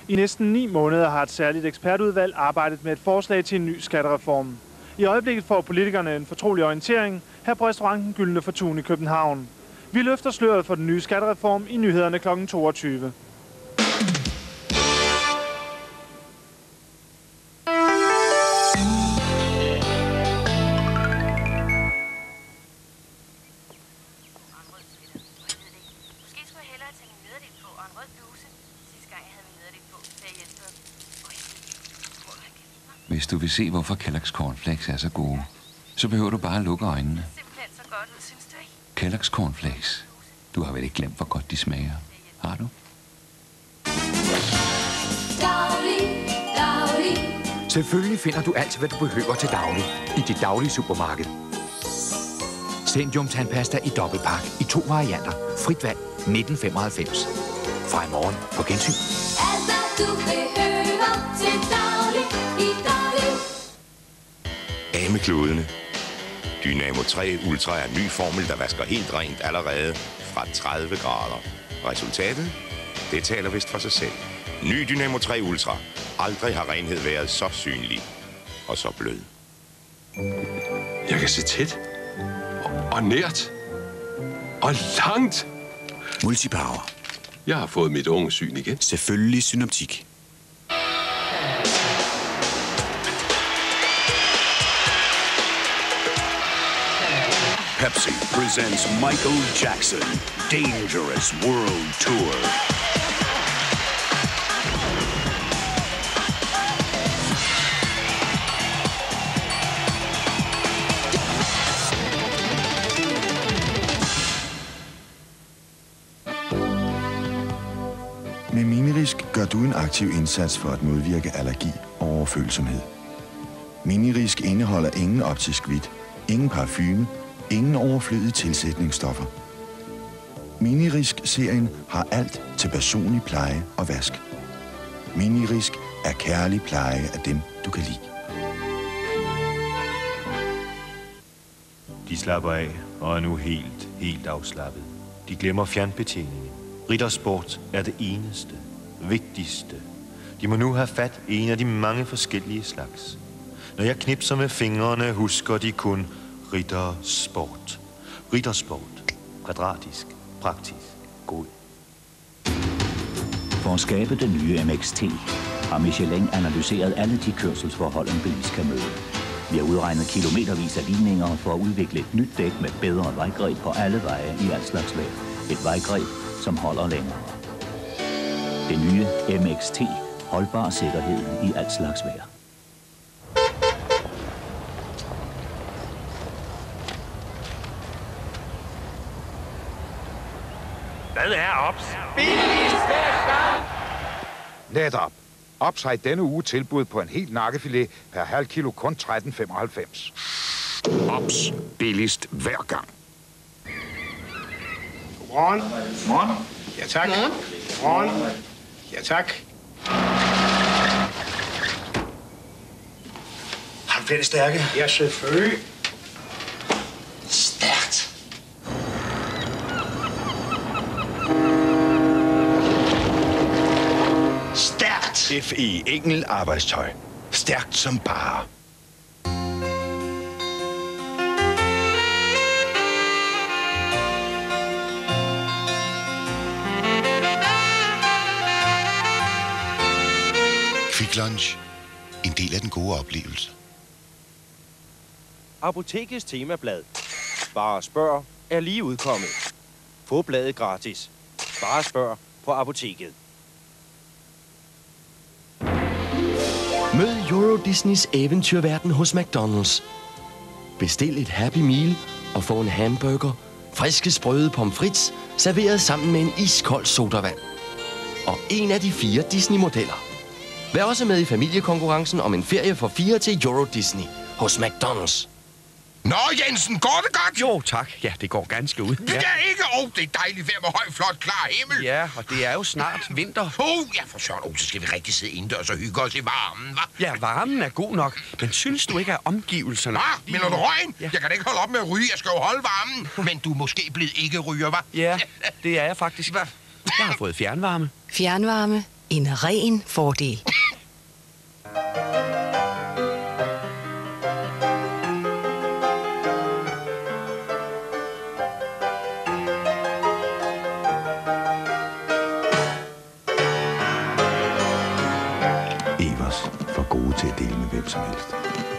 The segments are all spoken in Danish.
I næsten 9 måneder har et særligt ekspertudvalg arbejdet med et forslag til en ny skattereform. I øjeblikket får politikerne en fortrolig orientering her på restauranten Gyldne Fortun i København. Vi løfter sløret for den nye skattereform i nyhederne kl. 22. Hvis du vil se, hvorfor Kellogg's Cornflakes er så gode, så behøver du bare at lukke øjnene. Kellogg's Cornflakes. Du har vel ikke glemt, hvor godt de smager. Har du? Selvfølgelig finder du alt, hvad du behøver til daglig i dit daglige supermarked. Zendium tandpasta i dobbeltpak i 2 varianter. Frit valg 1995. Fra i morgen på gensyn. Alt hvad du behøver til daglig i daglig. Af med klodene. Dynamo 3 Ultra er en ny formel, der vasker helt rent allerede fra 30 grader. Resultatet? Det taler vist for sig selv. Ny Dynamo 3 Ultra. Aldrig har renhed været så synlig og så blød. Jeg kan se tæt og nært og langt. Multipower. Jeg har fået mit unge syn igen. Selvfølgelig synoptik. Pepsi presents Michael Jackson, Dangerous World Tour. Med Minirisk gør du en aktiv indsats for at modvirke allergi og overfølsomhed. Minirisk indeholder ingen optisk hvidt, ingen parfume, ingen overflødige tilsætningsstoffer. Minirisk-serien har alt til personlig pleje og vask. Minirisk er kærlig pleje af dem, du kan lide. De slapper af og er nu helt afslappet. De glemmer fjernbetjeningen. Riddersport er det eneste, vigtigste. De må nu have fat i en af de mange forskellige slags. Når jeg knipser med fingrene, husker de kun Riddersport. Riddersport. Kvadratisk. Praktisk. God. For at skabe den nye MXT har Michelin analyseret alle de kørselsforhold, en bil skal møde. Vi har udregnet kilometervis af ligninger for at udvikle et nyt dæk med bedre vejgreb på alle veje i alt slags vejr. Et vejgreb, som holder længere. Det nye MXT. Holdbar sikkerhed i alt slags vejr. Hvad er OBS? Netop. OBS har i denne uge tilbud på en helt nakkefilet per halv kilo kun 13,95. OBS. Billigst hver gang. Godmorgen. Godmorgen. Ja, tak. Godmorgen. Ja, tak. Har du flere stærke? Ja, selvfølgelig. Stærkt. Stærkt. F.E. Engel arbejdstøj. Stærkt som bare. Quick Lunch. En del af den gode oplevelse. Apotekets temablad. Bare spørg er lige udkommet. Få bladet gratis. Bare spørg på apoteket. Mød Euro Disneys eventyrverden hos McDonald's. Bestil et Happy Meal og få en hamburger, friske sprøde pomfrits, serveret sammen med en iskold sodavand. Og en af de 4 Disney-modeller. Vær også med i familiekonkurrencen om en ferie for 4 til Euro Disney hos McDonald's. Nå, Jensen, går det godt? Jo, tak. Ja, det går ganske ud. Det er ikke. Det er dejligt vejr med høj, flot, klar himmel. Ja, og det er jo snart vinter. Ja, for søren. Så skal vi rigtig sidde indendørs og hygge os i varmen, hva'? Ja, varmen er god nok. Men synes du ikke, at omgivelserne... Mener du røgen? Ja. Jeg kan da ikke holde op med at ryge. Jeg skal jo holde varmen. Men du er måske blevet ikke ryger, hva'? Ja, det er jeg faktisk. Jeg har fået fjernvarme. Fjernvarme? en ren fordel. Evers, for gode til at dele med hvem som helst.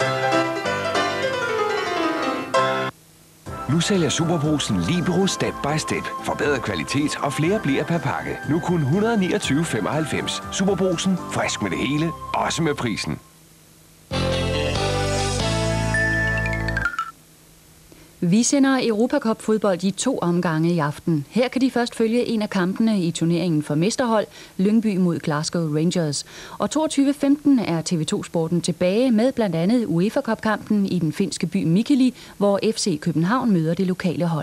Nu sælger Superbrugsen Libero Step by Step. Forbedret kvalitet og flere bliver per pakke. Nu kun 129,95. Superbrugsen. Frisk med det hele. Også med prisen. Vi sender Europacup-fodbold i 2 omgange i aften. Her kan de først følge en af kampene i turneringen for mesterhold, Lyngby mod Glasgow Rangers. Og 22:15 er TV2 Sporten tilbage med blandt andet UEFA Cup-kampen i den finske by Mikkeli, hvor FC København møder det lokale hold.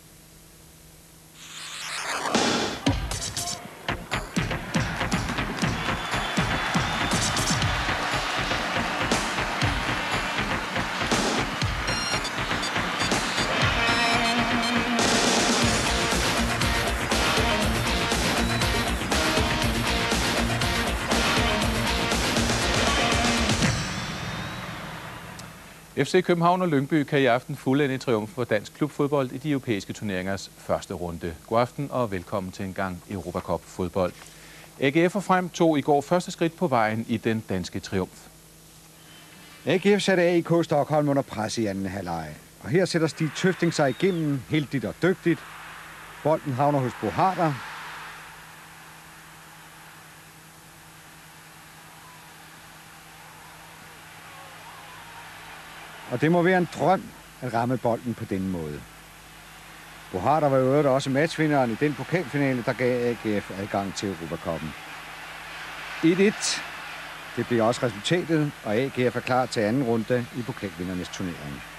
FC København og Lyngby kan i aften fuldende triumf for dansk klubfodbold i de europæiske turneringers første runde. God aften og velkommen til en gang Europacup fodbold. AGF og Frem tog i går første skridt på vejen i den danske triumf. AGF satte AIK Stockholm under pres i anden halvleg. Og her sætter Stig Tøfting sig igennem, heldigt og dygtigt. Bolden havner hos Bo Harder. Og det må være en drøm at ramme bolden på denne måde. Bo Harder var i øvrigt også matchvinderen i den pokalfinale, der gav AGF adgang til Europacuppen. 1-1. Det bliver også resultatet, og AGF er klar til anden runde i pokalvindernes turnering.